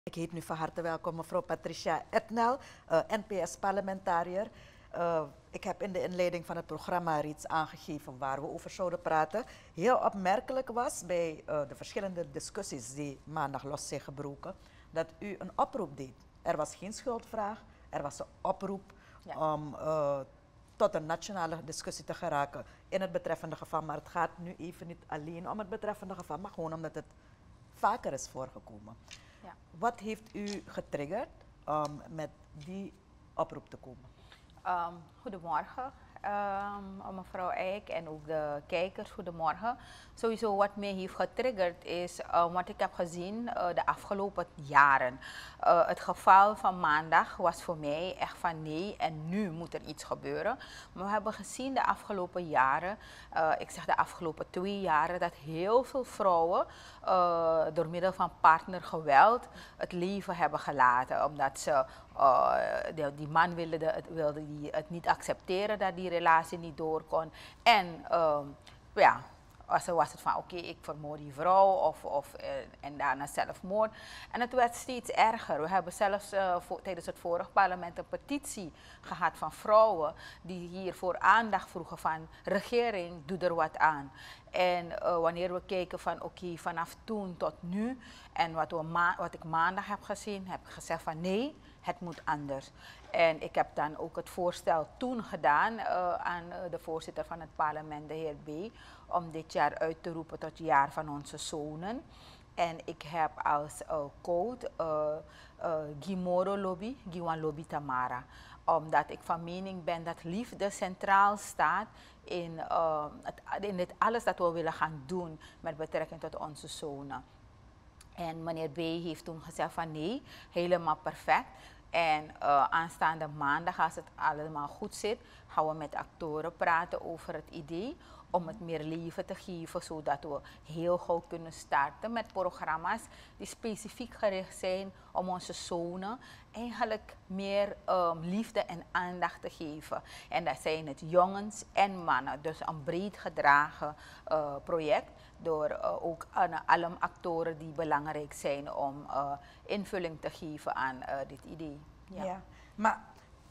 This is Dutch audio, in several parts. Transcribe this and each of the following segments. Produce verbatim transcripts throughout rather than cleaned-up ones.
Ik heet nu van harte welkom mevrouw Patricia Etnel, uh, N P S-parlementariër. Uh, ik heb in de inleiding van het programma reeds aangegeven waar we over zouden praten. Heel opmerkelijk was bij uh, de verschillende discussies die maandag los zijn gebroken, dat u een oproep deed. Er was geen schuldvraag, er was een oproep ja. om uh, tot een nationale discussie te geraken in het betreffende geval. Maar het gaat nu even niet alleen om het betreffende geval, maar gewoon omdat het vaker is voorgekomen. Ja. Wat heeft u getriggerd om met die oproep te komen? Um, goedemorgen, um, mevrouw Eijk en ook de kijkers, goedemorgen. Sowieso wat mij heeft getriggerd is uh, wat ik heb gezien uh, de afgelopen jaren. Uh, het geval van maandag was voor mij echt van nee en nu moet er iets gebeuren. Maar we hebben gezien de afgelopen jaren, uh, ik zeg de afgelopen twee jaren, dat heel veel vrouwen uh, door middel van partnergeweld het leven hebben gelaten. Omdat ze, uh, die, die man wilde, de, wilde die het niet accepteren dat die relatie niet door kon. En uh, ja... Zo was het van oké, okay, ik vermoord die vrouw of, of, uh, en daarna zelfmoord. En het werd steeds erger. We hebben zelfs uh, voor, tijdens het vorige parlement een petitie gehad van vrouwen die hiervoor aandacht vroegen van regering, doe er wat aan. En uh, wanneer we kijken van oké, okay, vanaf toen tot nu en wat, we ma wat ik maandag heb gezien, heb ik gezegd van nee, het moet anders. En ik heb dan ook het voorstel toen gedaan uh, aan uh, de voorzitter van het parlement, de heer B., om dit jaar uit te roepen tot het jaar van onze zonen. En ik heb als uh, code uh, uh, Gimoro Lobby, Giwan Lobby Tamara. Omdat ik van mening ben dat liefde centraal staat in, uh, het, in dit alles dat we willen gaan doen met betrekking tot onze zonen. En meneer B. heeft toen gezegd van nee, helemaal perfect. En uh, aanstaande maandag, als het allemaal goed zit, gaan we met actoren praten over het idee om het meer leven te geven, zodat we heel gauw kunnen starten met programma's die specifiek gericht zijn om onze zonen eigenlijk meer um, liefde en aandacht te geven. En dat zijn het jongens en mannen, dus een breed gedragen uh, project door uh, ook uh, alle actoren die belangrijk zijn om uh, invulling te geven aan uh, dit idee. Ja. Ja, maar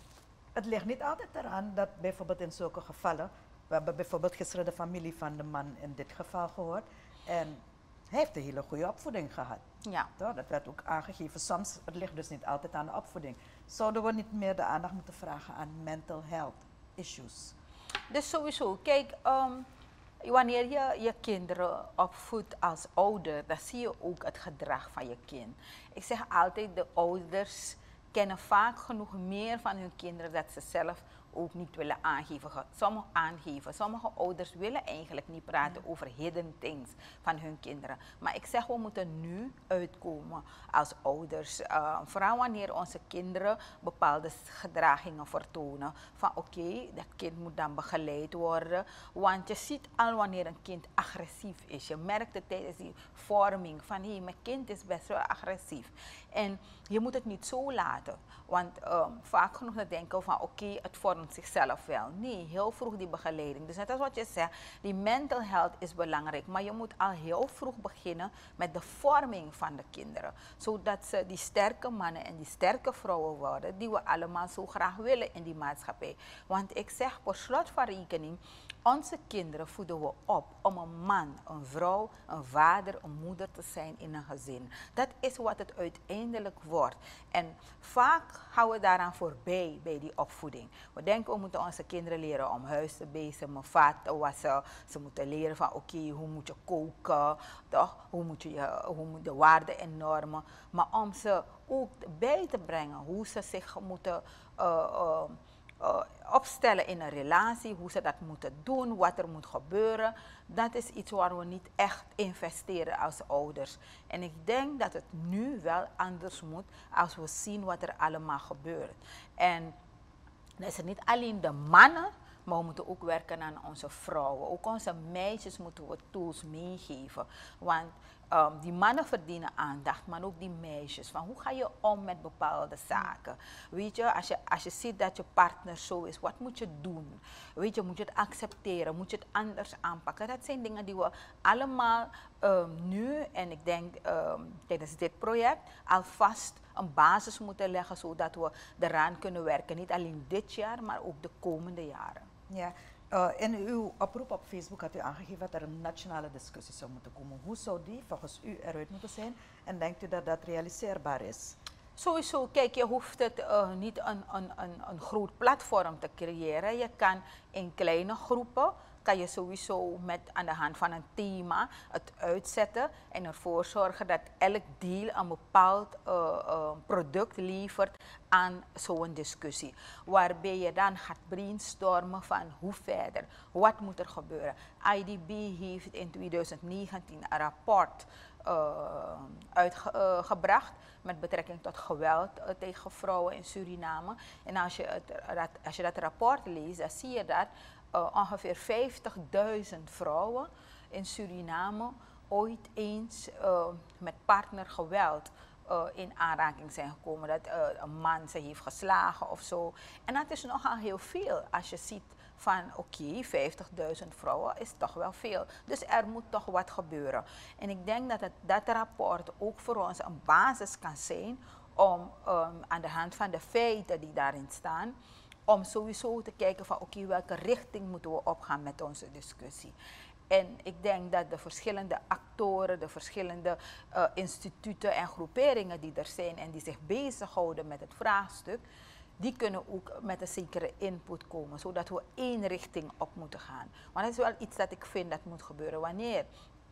het ligt niet altijd eraan dat bijvoorbeeld in zulke gevallen, we hebben bijvoorbeeld gisteren de familie van de man in dit geval gehoord en hij heeft een hele goede opvoeding gehad. Ja. Toch? Dat werd ook aangegeven. Soms, het ligt dus niet altijd aan de opvoeding. Zouden we niet meer de aandacht moeten vragen aan mental health issues? Dus sowieso, kijk, um, wanneer je je kinderen opvoedt als ouder, dan zie je ook het gedrag van je kind. Ik zeg altijd, de ouders kennen vaak genoeg meer van hun kinderen dat ze zelf ook niet willen aangeven. Sommige aangeven. Sommige ouders willen eigenlijk niet praten over hidden things van hun kinderen. Maar ik zeg, we moeten nu uitkomen als ouders. Uh, vooral wanneer onze kinderen bepaalde gedragingen vertonen. Van oké, okay, dat kind moet dan begeleid worden. Want je ziet al wanneer een kind agressief is. Je merkt het tijdens die vorming van hé, hey, mijn kind is best wel agressief. En je moet het niet zo laten. Want um, vaak genoeg te denken van oké, okay, het vormt zichzelf wel. Nee, heel vroeg die begeleiding. Dus net als wat je zegt, die mental health is belangrijk. Maar je moet al heel vroeg beginnen met de vorming van de kinderen. Zodat ze die sterke mannen en die sterke vrouwen worden die we allemaal zo graag willen in die maatschappij. Want ik zeg per slot van rekening, onze kinderen voeden we op om een man, een vrouw, een vader, een moeder te zijn in een gezin. Dat is wat het uiteindelijk wordt. En vaak houden we daaraan voorbij bij die opvoeding. We denken we moeten onze kinderen leren om huis te bezen, mijn vaat te wassen. Ze moeten leren van oké, okay, hoe moet je koken, toch? Hoe moet je, hoe moet de waarden en normen. Maar om ze ook bij te brengen hoe ze zich moeten uh, uh, Uh, opstellen in een relatie, hoe ze dat moeten doen, wat er moet gebeuren. Dat is iets waar we niet echt investeren als ouders. En ik denk dat het nu wel anders moet als we zien wat er allemaal gebeurt. En dat is niet alleen de mannen, maar we moeten ook werken aan onze vrouwen. Ook onze meisjes moeten we tools meegeven. Want Um, die mannen verdienen aandacht, maar ook die meisjes. Van hoe ga je om met bepaalde zaken? Weet je, als je, als je ziet dat je partner zo is, wat moet je doen? Weet je, moet je het accepteren? Moet je het anders aanpakken? Dat zijn dingen die we allemaal um, nu, en ik denk um, tijdens dit project, alvast een basis moeten leggen, zodat we eraan kunnen werken. Niet alleen dit jaar, maar ook de komende jaren. Ja. Uh, in uw oproep op Facebook had u aangegeven dat er een nationale discussie zou moeten komen. Hoe zou die volgens u eruit moeten zijn en denkt u dat dat realiseerbaar is? Sowieso, kijk, je hoeft het uh, niet een, een, een, een groot platform te creëren. Je kan in kleine groepen, kan je sowieso met, aan de hand van een thema het uitzetten en ervoor zorgen dat elk deel een bepaald uh, uh, product levert aan zo'n discussie. Waarbij je dan gaat brainstormen van hoe verder, wat moet er gebeuren. I D B heeft in twintig negentien een rapport uh, uitgebracht met betrekking tot geweld uh, tegen vrouwen in Suriname. En als je, het, dat, als je dat rapport leest, dan zie je dat uh, ongeveer vijftigduizend vrouwen in Suriname ooit eens uh, met partnergeweld uh, in aanraking zijn gekomen. Dat uh, een man ze heeft geslagen of zo. En dat is nogal heel veel als je ziet van oké, okay, vijftigduizend vrouwen is toch wel veel. Dus er moet toch wat gebeuren. En ik denk dat het, dat rapport ook voor ons een basis kan zijn om um, aan de hand van de feiten die daarin staan, om sowieso te kijken van oké, okay, welke richting moeten we opgaan met onze discussie. En ik denk dat de verschillende actoren, de verschillende uh, instituten en groeperingen die er zijn en die zich bezighouden met het vraagstuk, die kunnen ook met een zekere input komen, zodat we één richting op moeten gaan. Want dat is wel iets dat ik vind dat moet gebeuren. Wanneer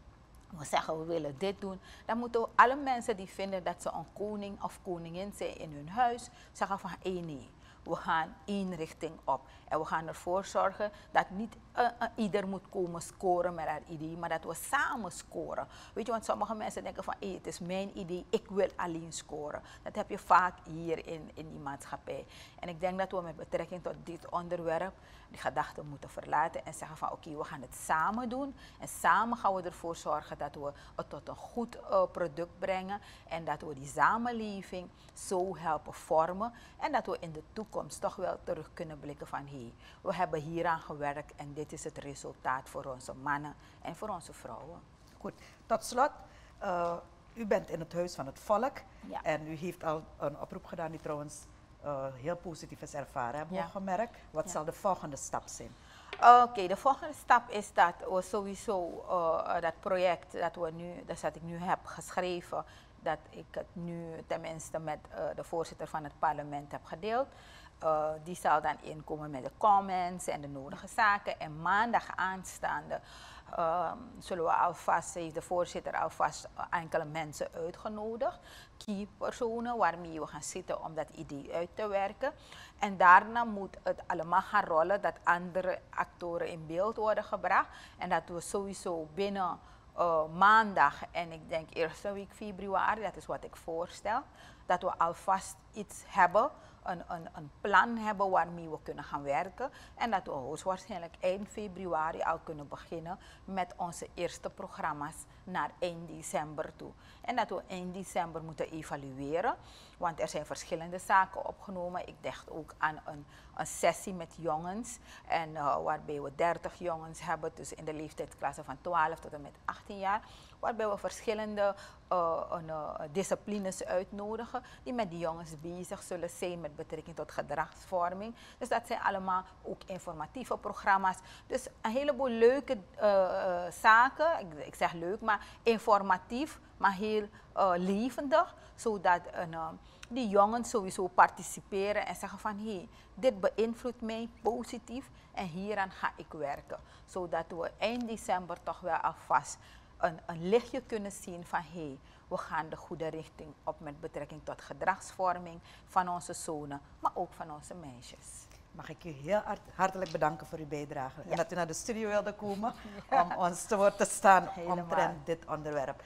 we zeggen we willen dit doen, dan moeten we alle mensen die vinden dat ze een koning of koningin zijn in hun huis, zeggen van hé, nee, we gaan één richting op. En we gaan ervoor zorgen dat niet uh, uh, ieder moet komen scoren met haar idee, maar dat we samen scoren. Weet je, want sommige mensen denken van hey, het is mijn idee, ik wil alleen scoren. Dat heb je vaak hier in, in die maatschappij. En ik denk dat we met betrekking tot dit onderwerp die gedachten moeten verlaten en zeggen van oké, okay, we gaan het samen doen. En samen gaan we ervoor zorgen dat we het tot een goed uh, product brengen en dat we die samenleving zo helpen vormen en dat we in de toekomst toch wel terug kunnen blikken van hé, hey, we hebben hieraan gewerkt en dit is het resultaat voor onze mannen en voor onze vrouwen. Goed, tot slot, uh, u bent in het Huis van het Volk ja. en u heeft al een oproep gedaan die trouwens uh, heel positief is ervaren, hebben we ja. gemerkt. Wat ja. zal de volgende stap zijn? Oké, okay, de volgende stap is dat we sowieso uh, dat project dat, we nu, dat ik nu heb geschreven, dat ik het nu tenminste met uh, de voorzitter van het parlement heb gedeeld. Uh, die zal dan inkomen met de comments en de nodige zaken. En maandag aanstaande uh, zullen we alvast, heeft de voorzitter alvast enkele mensen uitgenodigd. Key personen waarmee we gaan zitten om dat idee uit te werken. En daarna moet het allemaal gaan rollen dat andere actoren in beeld worden gebracht. En dat we sowieso binnen uh, maandag en ik denk eerste week februari, dat is wat ik voorstel, dat we alvast iets hebben. Een, een, een plan hebben waarmee we kunnen gaan werken en dat we hoogstwaarschijnlijk eind februari al kunnen beginnen met onze eerste programma's naar eind december toe. En dat we eind december moeten evalueren, want er zijn verschillende zaken opgenomen. Ik dacht ook aan een, een sessie met jongens en uh, waarbij we dertig jongens hebben, dus in de leeftijdsklasse van twaalf tot en met achttien jaar. Waarbij we verschillende uh, uh, disciplines uitnodigen die met die jongens bezig zullen zijn met betrekking tot gedragsvorming. Dus dat zijn allemaal ook informatieve programma's. Dus een heleboel leuke uh, uh, zaken, ik, ik zeg leuk, maar informatief, maar heel uh, levendig, zodat uh, die jongens sowieso participeren en zeggen van hé, hey, dit beïnvloedt mij positief en hieraan ga ik werken. Zodat we eind december toch wel alvast Een, een lichtje kunnen zien van hé, hey, we gaan de goede richting op met betrekking tot gedragsvorming van onze zonen, maar ook van onze meisjes. Mag ik u heel hart, hartelijk bedanken voor uw bijdrage ja. en dat u naar de studio wilde komen ja. om ons te woord te staan Helemaal. omtrent dit onderwerp.